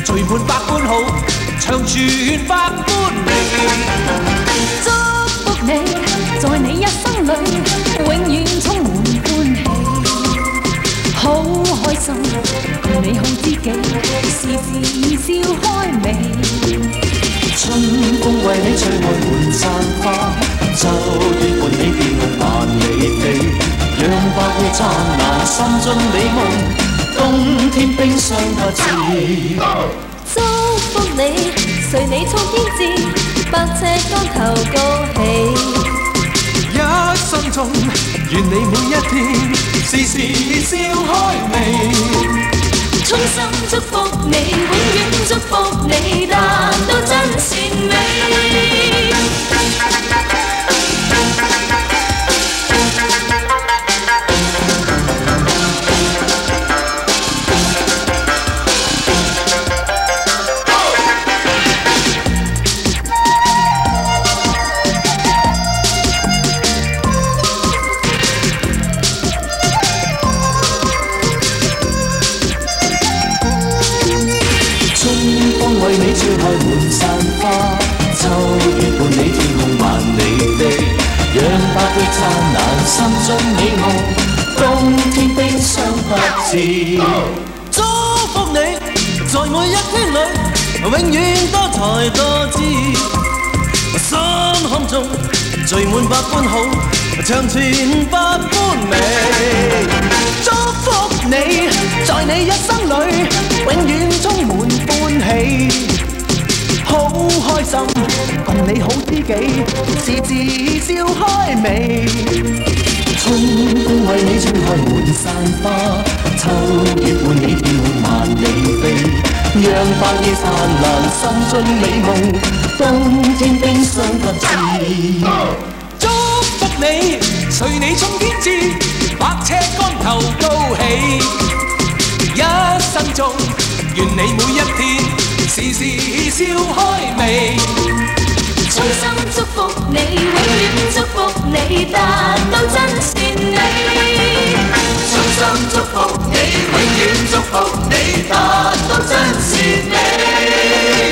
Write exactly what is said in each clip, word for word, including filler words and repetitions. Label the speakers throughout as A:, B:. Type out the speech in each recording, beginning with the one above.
A: 聚滿百般好，長存百般美。
B: 祝福你，在你一生裏，永遠充滿歡喜。好開心，共你好知己，時時笑開眉。
C: 春風為你吹開滿山花，秋月伴你變夢萬里飛，讓百夜燦爛，心中美夢，冬天冰霜不至。
B: 祝福你，隨你衝天志，百尺竿頭高起。
A: 一生中，願你每一天，時時笑開眉。
B: 衷心祝福你，永遠祝福你，達到真善美。
C: 為你吹開滿山花，秋月伴你天空萬里飛，讓百月燦爛，心中美夢，冬天冰霜不至。
A: 祝福你，在每一天裏，永遠多才多姿，心坎中聚滿百般好，長存百般美。祝福你，在你一生裏，永遠充滿歡喜。好開心，共你好知己，時時笑開眉。
C: 春風為你吹開滿山花，秋月伴你天空萬里飛，讓百夜燦爛，心中美夢，冬天冰霜不至。
A: 祝福你，隨你衝天志，百尺竿頭高起。一生中，願你每一天，時時笑開眉。
B: 衷心祝福你，永遠祝福你，達到真善美。
A: 衷心祝福你，永遠祝福你，達到真善美。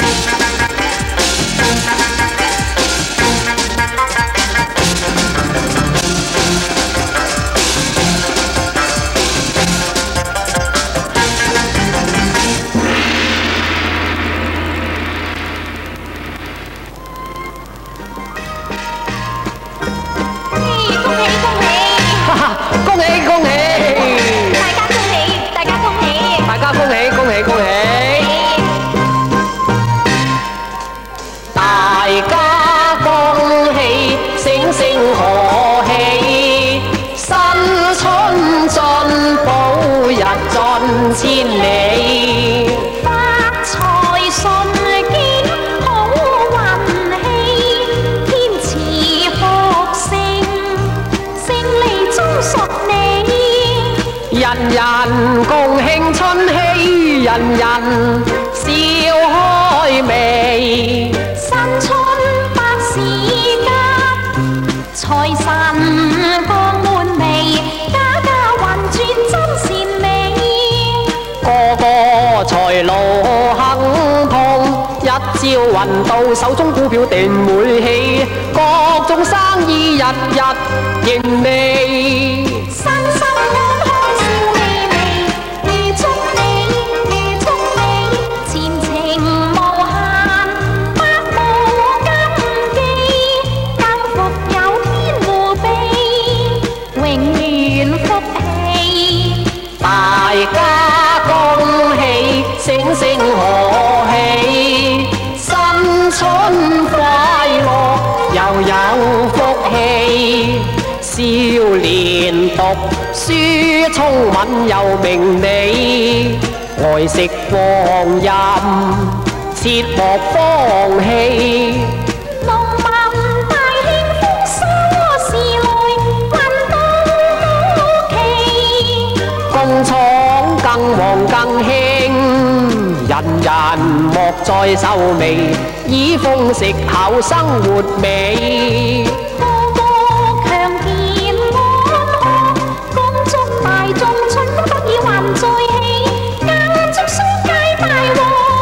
D: 千里發財順境好運氣，天賜福星，勝利終屬你。人人共慶春熙，人人笑開眉。新春百事吉，財神降滿眉，家家運轉真善美。個個財路亨通，一朝運到手中股票定會起，各種生意日日盈利，身心安康笑眯眯，預祝你預祝你前程無限，百無禁忌，幸福有天護庇，永遠福氣，大家恭喜，聲聲賀喜，新春快樂又有福氣，少年讀書聰敏又明理，愛惜光陰切莫放棄。農民大興豐收時來，運到高期，工廠更旺更興，人人莫再愁眉，以豐食厚生活美。個個強健安康，恭祝大眾春風得意還在起，間祝商界大旺。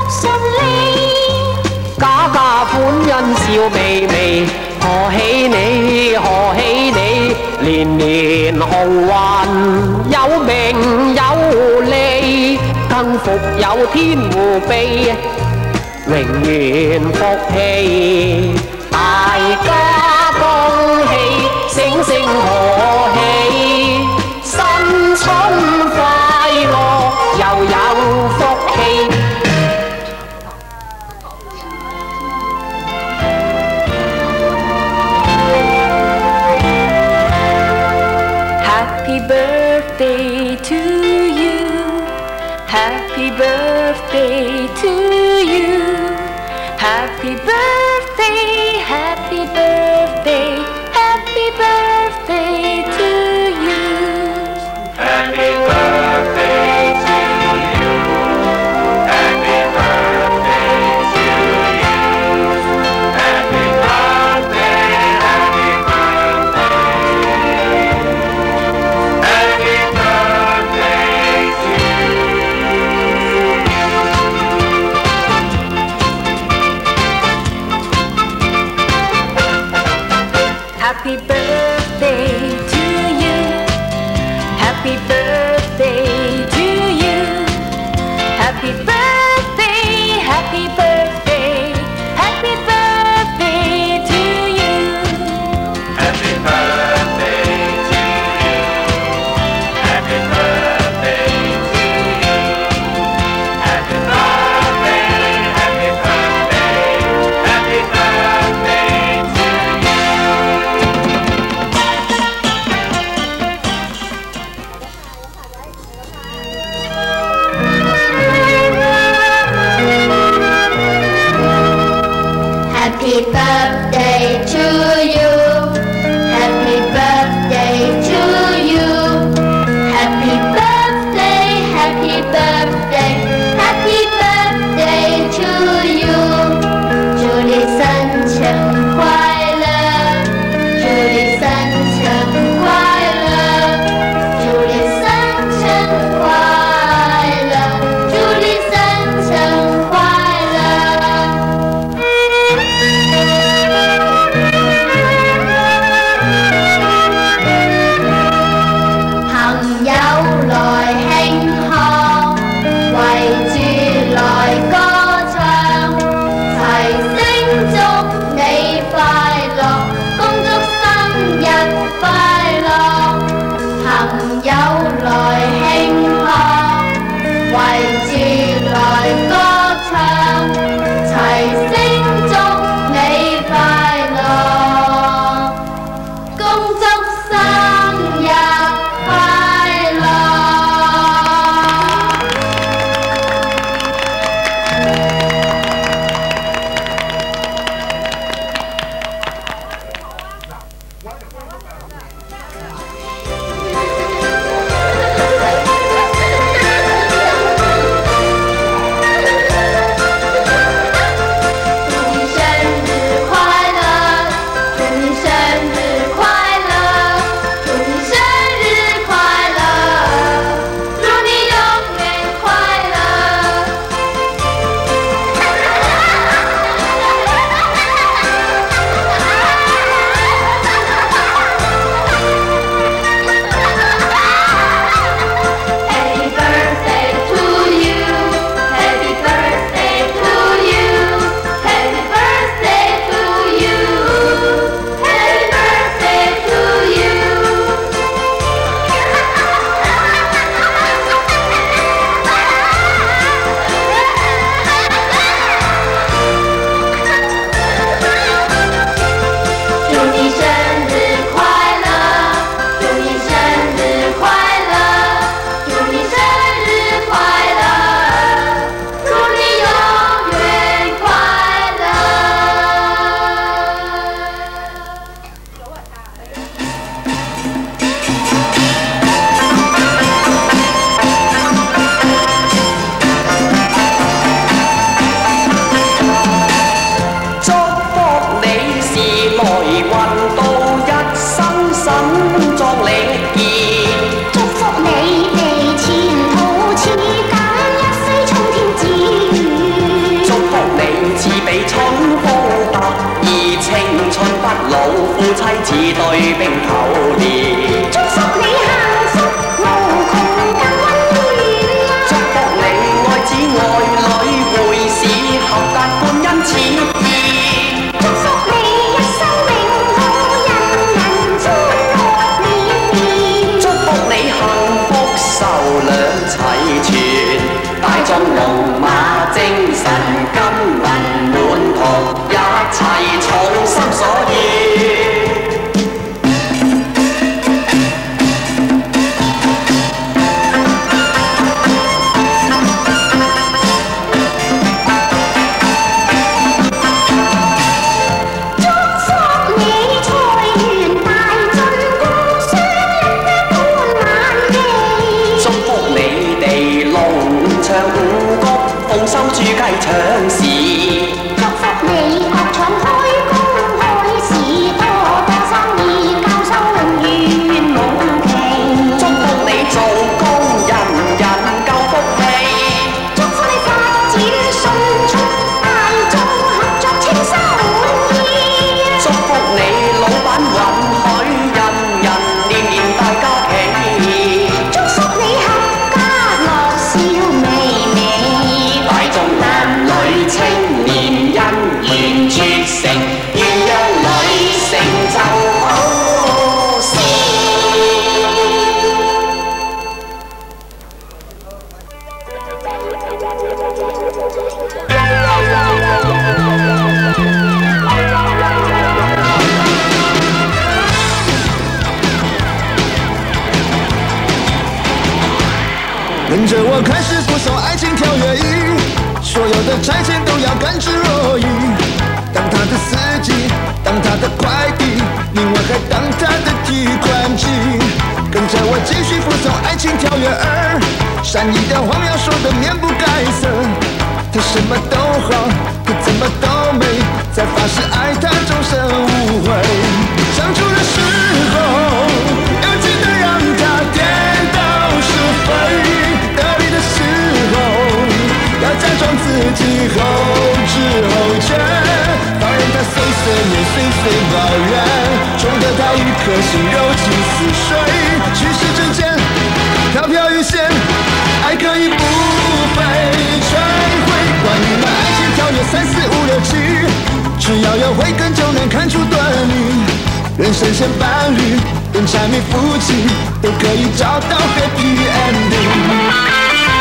E: 要微微賀喜你，賀喜你，年年紅運有名有利，更復有天護庇，榮源福氣，大家恭喜，聲聲賀喜，新春快樂又有福氣。
B: Happy birthday to you. Happy birthday to you. Happy birthday, happy birthday, happy birthday to you.
C: 似對冰頭蓮。
D: 祝福你幸福無窮更溫暖。
C: 祝福你愛子愛女會使合格歡欣似意。
D: 祝福你一生永好，人人歡樂綿綿。
C: 祝福你幸福壽量齊全，大眾龍馬精神金銀滿堂，一切從心所願。收豬雞腸市，
D: 祝福你各廠開工開市，多多生意，交收永遠冇停。
C: 祝福你做工人人夠福氣，
D: 祝福你發展迅速，大眾合作稱心滿意。
C: 祝福你老闆允許人人年年大家喜，
D: 祝福你合家樂笑微微。
C: 男女青年因緣絕成，鴛鴦裏成就好事。
A: 跟着我开始附送爱情条约一，所有的差遣都要甘之若饴。当他的司机，当他的快递，另外还当他的提款机。跟着我继续附送爱情条约二，善意的谎要说的面不改色。他什么都好，可怎么都美，在发誓爱他终身无悔。相处的时候要记得让他颠倒是非，得力的时候要假装自己后知后觉，放任他碎碎念碎碎抱怨，宠得他一颗心柔情似水。虚实之间飘飘欲仙，爱可以不被摧毁。关于那爱情条约三四五六七，只要有慧根就能看出端倪。人生线伴侣，连柴米夫妻都可以找到 happy ending。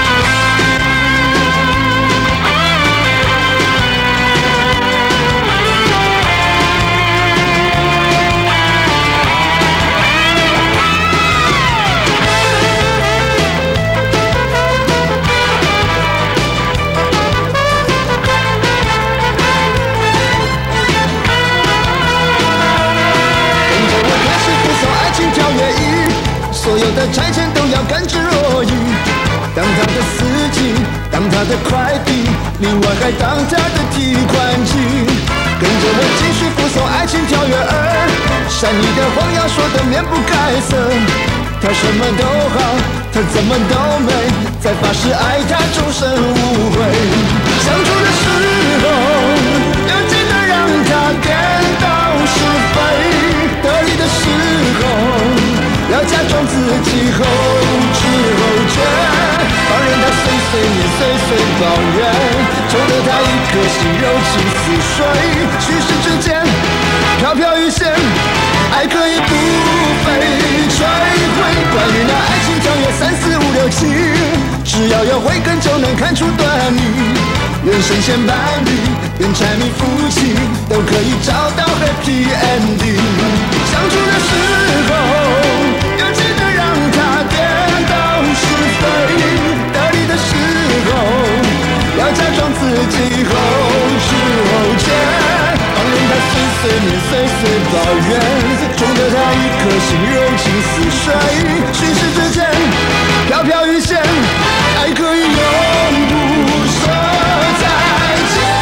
A: 所有的差遣都要甘之若饴，当他的司机，当他的快递，另外还当他的提款机。跟着我继续附送爱情条约二，善意的谎要说的面不改色。他什么都好，他怎么都美，在发誓爱他终身无悔。相处的时候要记得让他颠倒是非，得力的时候要假装自己后知后觉，放任他碎碎念碎碎抱怨，宠得他一颗心柔情似水。虚实之间飘飘欲仙，爱可以不被摧毁。关于那爱情条约三四五六七，只要有慧根就能看出端倪。人生线伴侣，连柴米夫妻都可以找到 happy ending。相处的时候要记得让他颠倒是非，得力的时候要假装自己后知后觉，放任他碎碎念碎碎抱怨，宠得他一颗心柔情似水。虚实之间飘飘欲仙，爱可以永不说再见。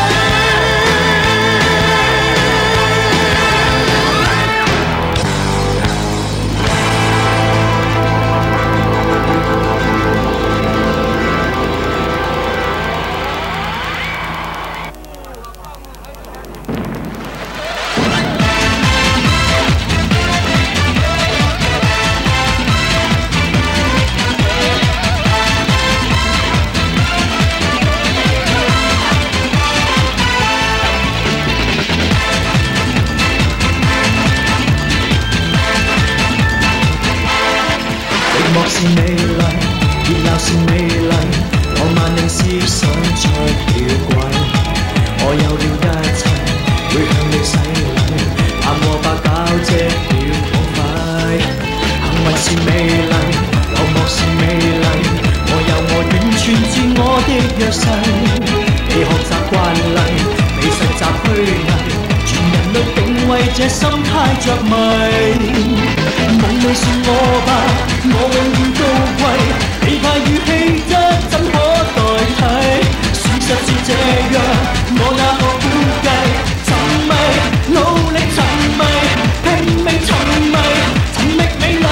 A: 心太着迷。夢未算我吧，我永遠高貴，氣派與氣質怎可代替？事實是這樣，我哪可估計？沉迷，努力沉迷，拼命沉迷，尋覓美麗。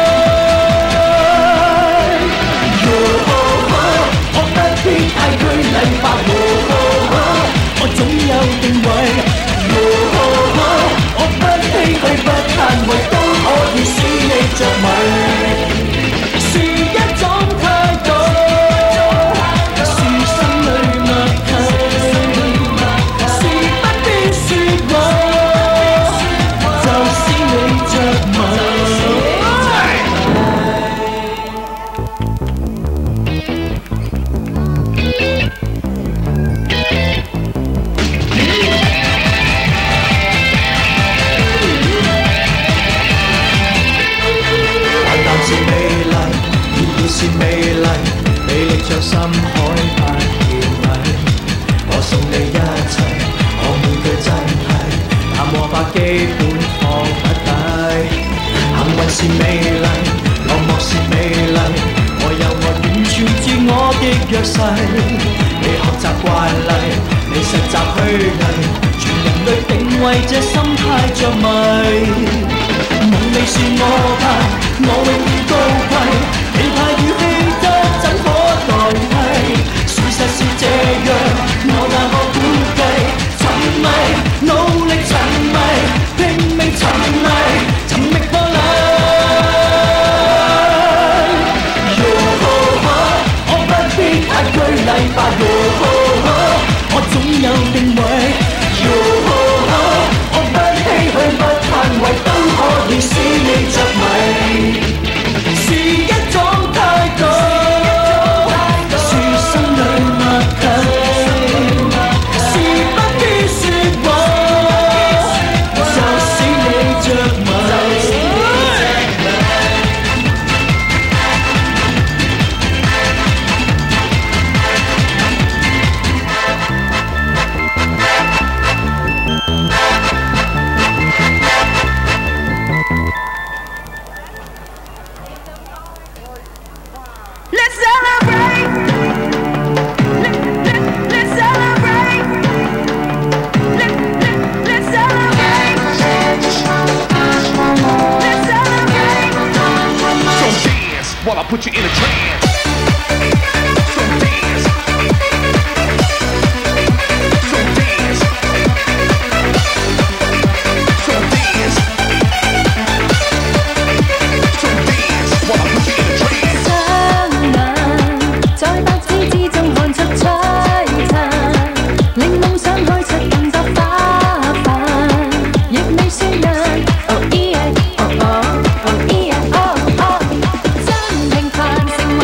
A: 我不必太拘禮吧，我總有定位。我不唏噓不嘆為，都可以使你着迷，是一種態度，是心裏默契，是不必說話，就使你着迷。是美麗，美麗像深海般甜蜜。我送你一切，我每句真係，淡和百基本放不低。幸運是美麗，落寞是美麗，我有我完全自我的弱勢。你學習慣例，你實習虛偽，全人類定位這心態着迷。夢未算我吧，我永遠高貴。氣派與氣質怎可代替？事實是這樣，我哪可估計？沉迷，努力沉迷，拼命沉迷，尋覓破例。我不必太拘禮吧，我總有定位。我不唏噓不嘆為，都可以使你着迷。是一種態度，是心裏默契，是不必說話，就使你着迷。
F: While I put you in a trance. So dance. So dance. So dance. So dance. While I put you in a trance.
B: 雙眼在白紙之中看出璀璨，令夢想開出更多花瓣，亦未算難。Oh yeah, oh oh, oh yeah, oh oh。平凡成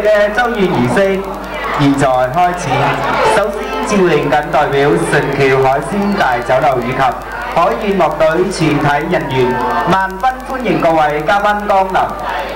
G: 嘅周宴儀式現在開始。首先召令緊代表神橋海鮮大酒樓以及海燕樂隊全體人員，萬分歡迎各位嘉賓光臨。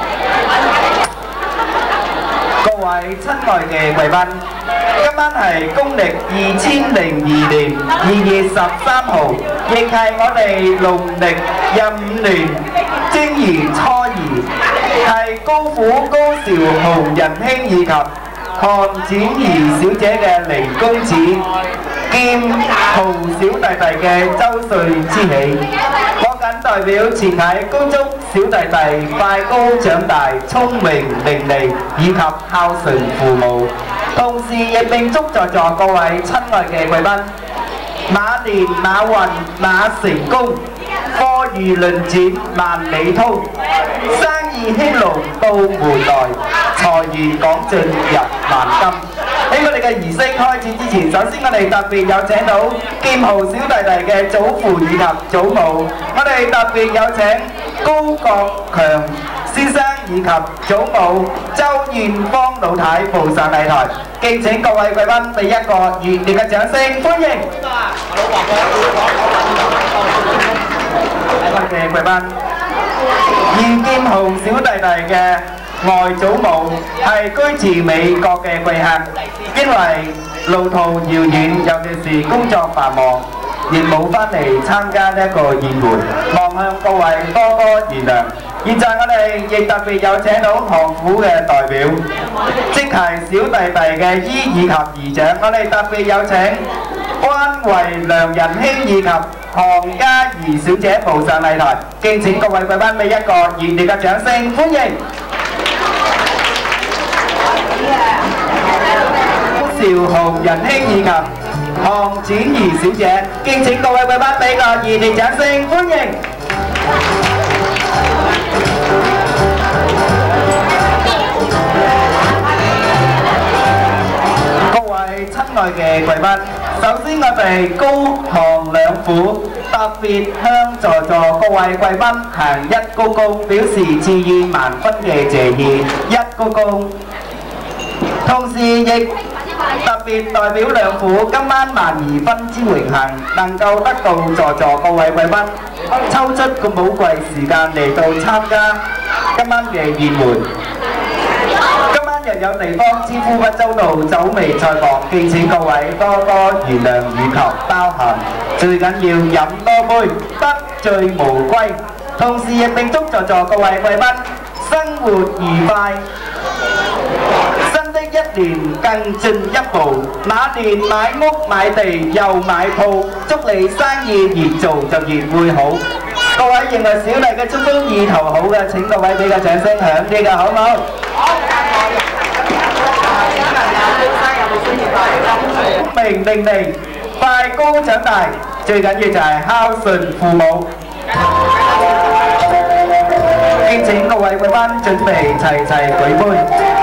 G: 各位親愛嘅貴賓，今晚係公歷二千零二年二月十三號，亦係我哋農曆壬午年正月初二，係高府高韶紅仁兄以及韓展儀小姐嘅離公子兼豪小弟弟嘅周歲之喜。我謹代表全體恭祝小弟弟快高長大、聰明伶俐以及孝順父母，同時亦並祝在座各位親愛嘅貴賓馬年馬運馬成功，貨如輪轉萬里通，生意興隆到門來，財源廣進入萬金。喺我哋嘅儀式開始之前，首先我哋特別有請到劍豪小弟弟嘅祖父以及祖母，我哋特別有請高國強先生以及祖母周燕芳老太步上禮台，敬請各位貴賓俾一個熱烈嘅掌聲歡迎。嘅貴賓，現劍豪小弟弟嘅外祖母係居住美國嘅貴客，因為路途遙遠，尤其是工作繁忙，亦冇翻嚟參加呢一個宴會，望向各位多多原諒。現在我哋亦特別有請到行府嘅代表，即係小弟弟嘅姨以及姨丈，我哋特別有請關維良仁兄以及韓嘉怡小姐步上禮台，敬請各位貴賓俾一個熱烈嘅掌聲歡迎。高韶紅仁兄以及韓展儀小姐，敬請各位貴賓俾個熱烈掌聲歡迎。各位親愛嘅貴賓，首先我哋高韓兩府特別向在座各位貴賓行一鞠躬，表示致意萬分嘅謝意，一鞠躬。同時亦特別代表兩府今晚萬二分之榮幸，能夠得到在座各位貴賓抽出咁寶貴時間嚟到參加今晚嘅宴會。今晚若有地方支付不周到、酒味菜薄，敬請各位多多原諒以及包涵。最緊要飲多杯，得醉無歸。同時亦並祝在座各位貴賓生活愉快。新的一年更進一步，那年買屋買地又買鋪，祝你生意越做就越會好。各位認為小麗嘅祝福意頭好嘅，請各位俾個掌聲響啲㗎，好唔好？好。聰明伶俐，快高長大，最緊要就係孝順父母。敬請各位貴賓準備齊齊舉杯。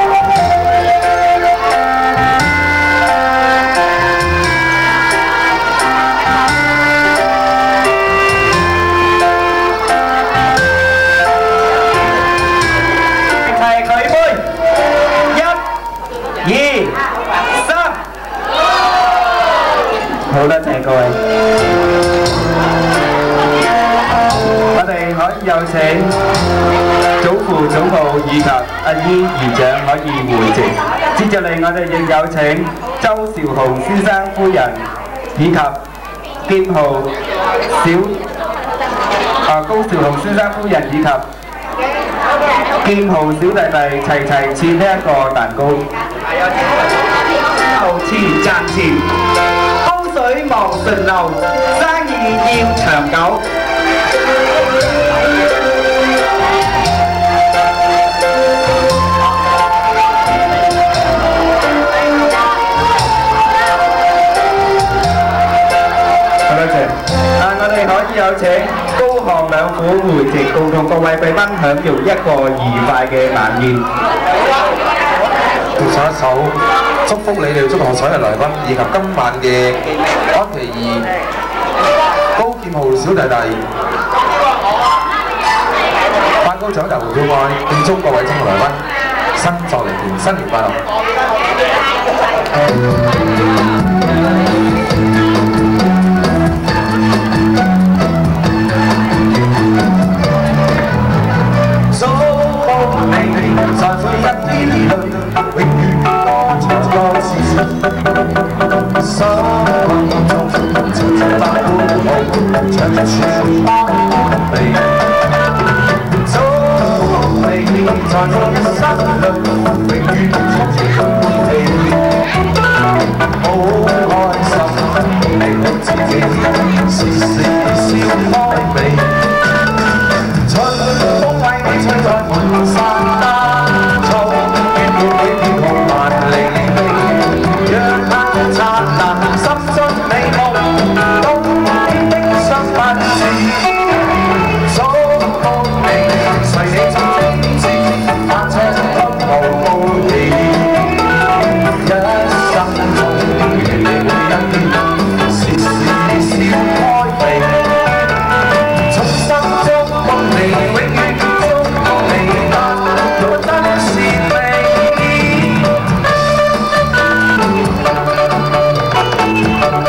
G: 好多謝各位，我哋可以有請祖父祖母以及阿姨姨丈可以回席。接住嚟，我哋亦有請周韶紅先生夫人以及劍豪小啊高韶紅先生夫人以及劍豪小弟弟齊齊切呢一個蛋糕。後切賺錢。水望順流，生意要長久。好多謝。啊，我哋可以有請高韓兩府回席，共同各位貴賓享用一個愉快嘅晚宴。
H: 唱一首祝福你哋，祝賀所有來賓以及今晚嘅安琪兒、高劍豪小弟弟、快高長大回到愛，敬祝各位親愛來賓新就嚟年，新年快樂！
C: 祝福你，在每一天裏，永遠多彩多姿。心中情情百般好，唱着全班地。祝福你，在我一生裏，永遠充滿歡喜。好開心，你好自己，時時笑開眉。春風為你吹在滿山丹，秋月伴你天空萬里飛，讓眼燦爛，心中美夢，冬天的相不知。祝福你，隨你盡天志，萬尺空無無疑，一生中與你每一天，時時笑開眉。衷心祝福你，永遠祝福你，但我真是你。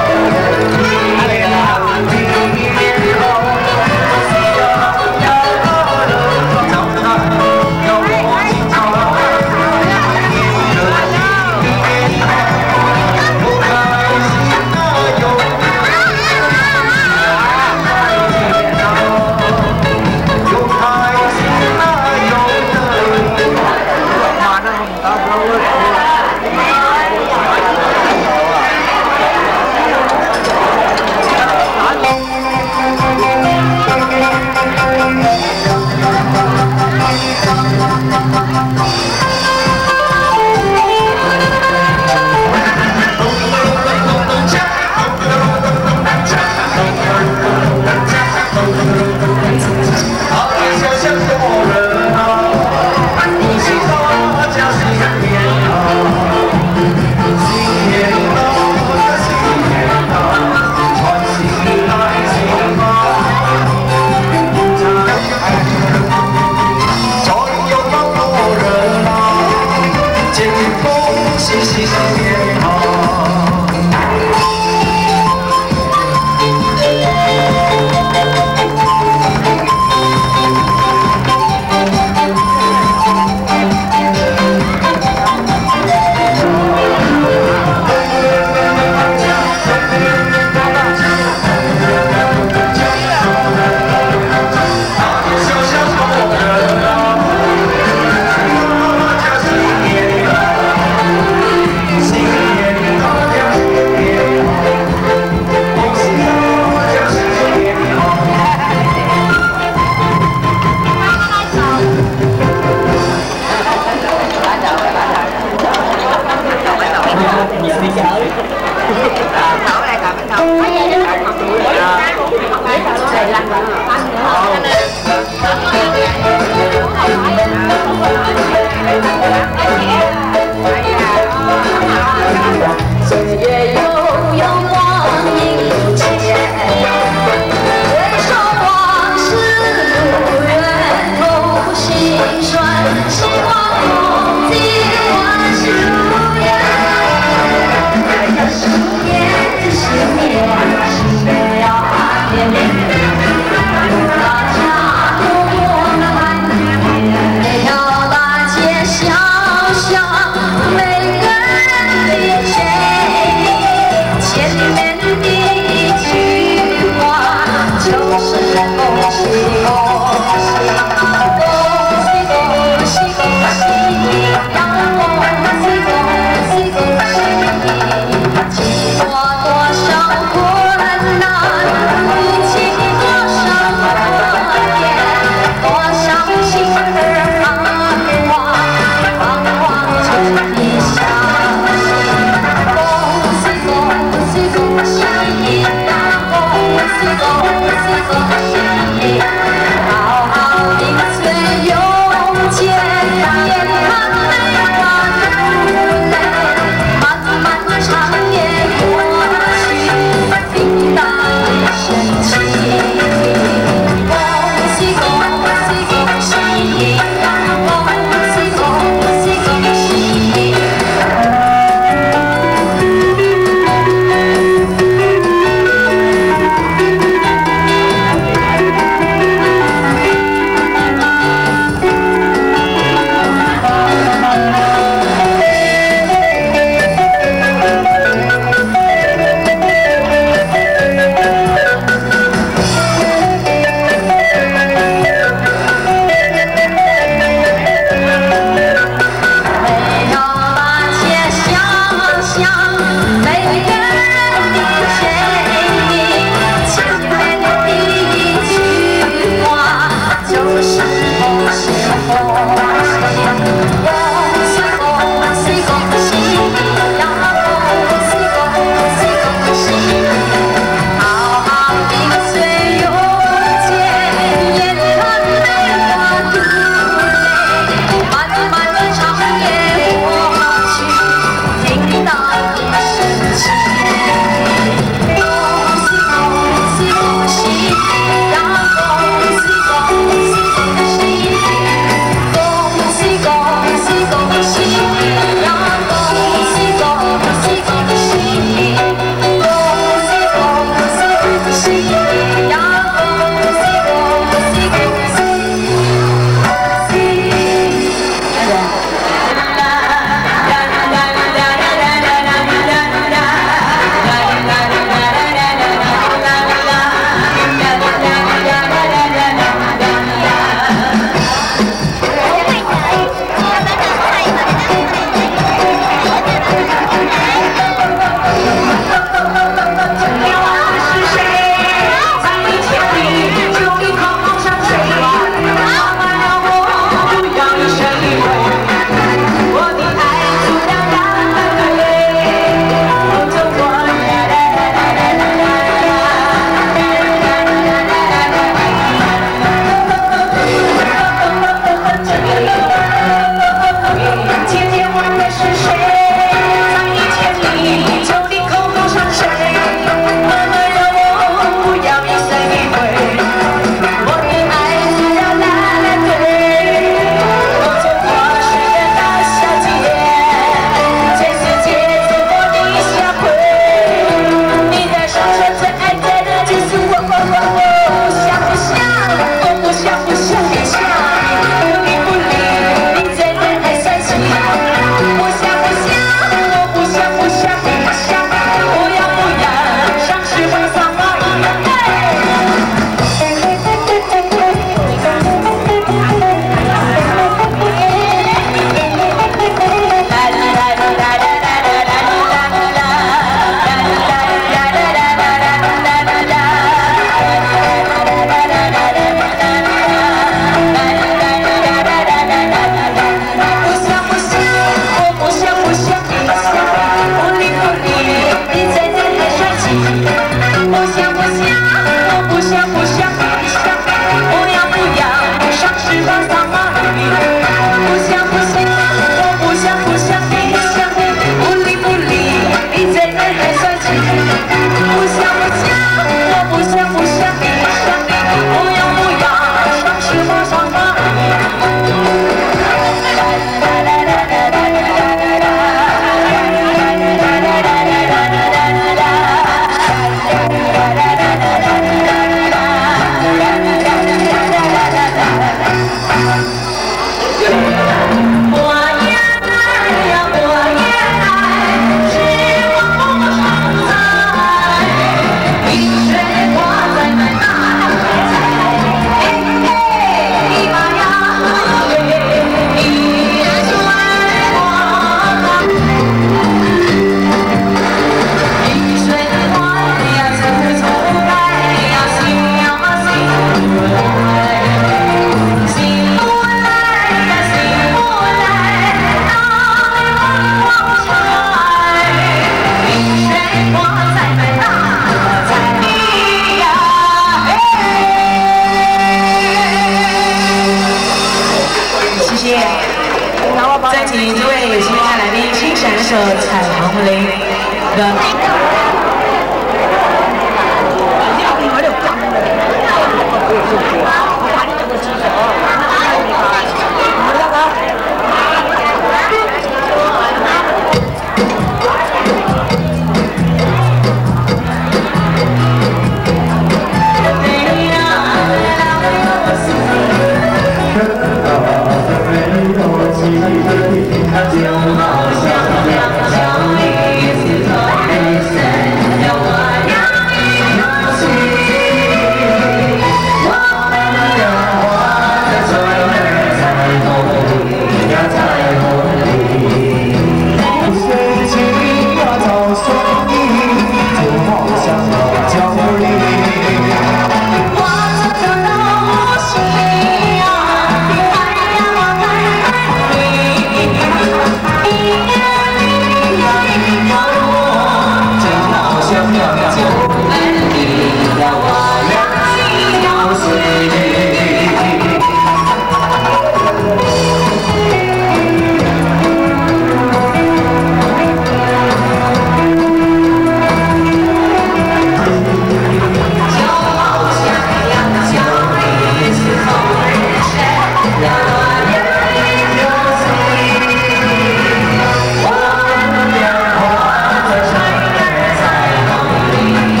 C: 我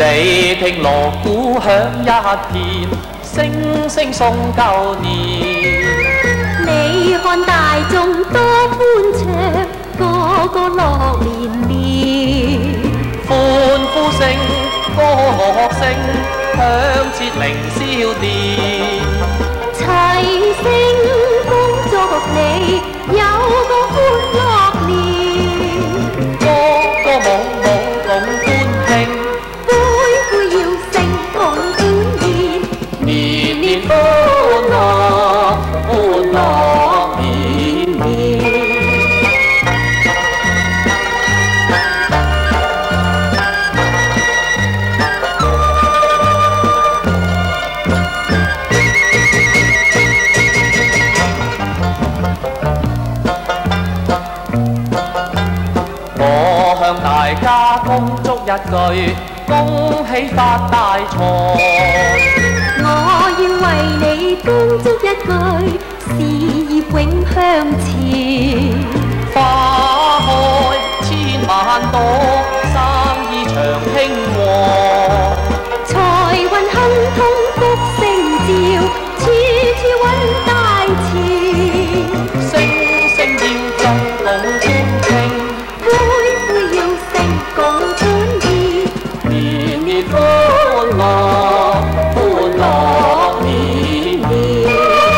I: 你聽鑼鼓響一片，聲聲送舊年。
B: 你看大眾多歡暢，個個樂連連。
I: 歡呼聲、歌樂聲，響徹凌霄殿。
B: 齊聲恭祝你有個歡樂年，
I: 歌歌舞舞共歡慶，
B: 杯杯要勝共歡宴，
I: 年年歡樂歡樂綿綿。大家恭祝一句，恭喜發大財。
B: 我要為你恭祝一句，事業永向前。
I: 花開千萬朵，生意長興旺。
B: 財運亨通福星照，處處揾大錢。
I: 聲聲要振共歡慶。
B: 杯杯要勝共歡宴，
I: 年年歡樂歡樂綿綿。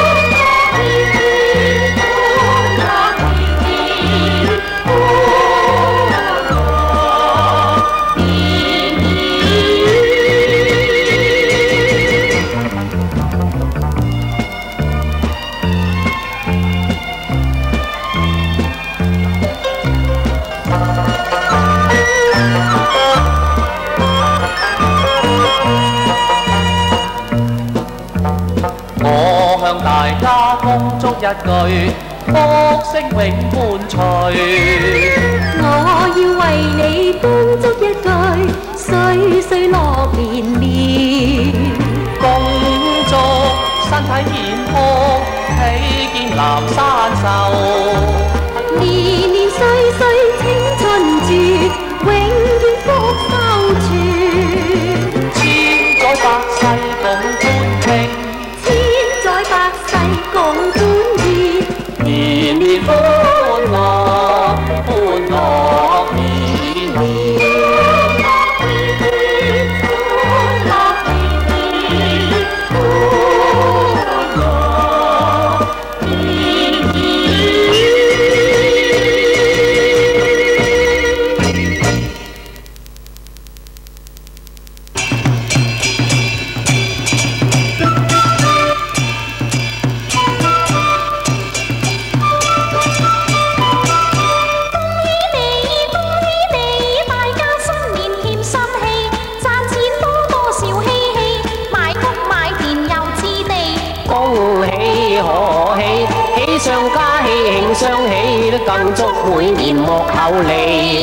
I: 我向大家恭祝一句，福星永伴隨。
B: 我要為你恭祝一句，歲歲樂連連。
I: 恭祝身體健康，喜見南山壽。
B: 年年歲歲青春住，永遠福收住。
I: 千載百世共歡慶，
B: 千載百世共歡宴，
I: 年年歡樂歡樂綿綿。上加喜慶相喜，更祝每年莫厚利。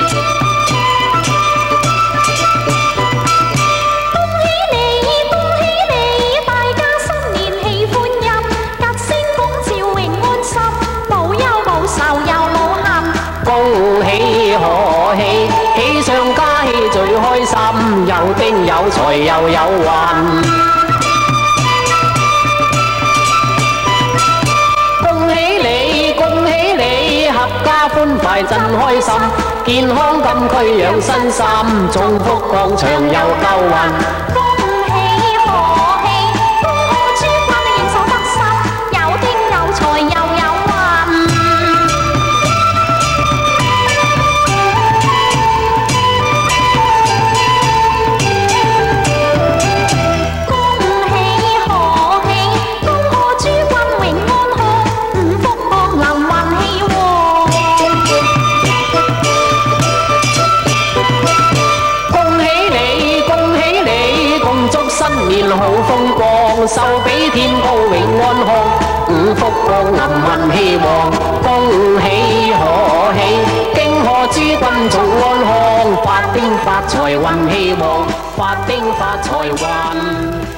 B: 恭喜你，恭喜你，大家新年喜歡音，吉星拱照永安心，無憂無愁又無憾。
E: 恭喜賀喜，喜上加喜最開心，有丁有財又有運。合家歡快真開心，健康金區養身心，中福廣場又夠運。
B: 恭喜賀喜，恭賀諸君應手得心，有丁有財又有運。恭喜賀喜，恭賀諸君永安康，五福降臨運氣旺。年好風光，壽比天高永安康，五福降臨運氣旺，恭喜賀喜，經賀諸君早安康，發丁發財運氣旺，發丁發財運。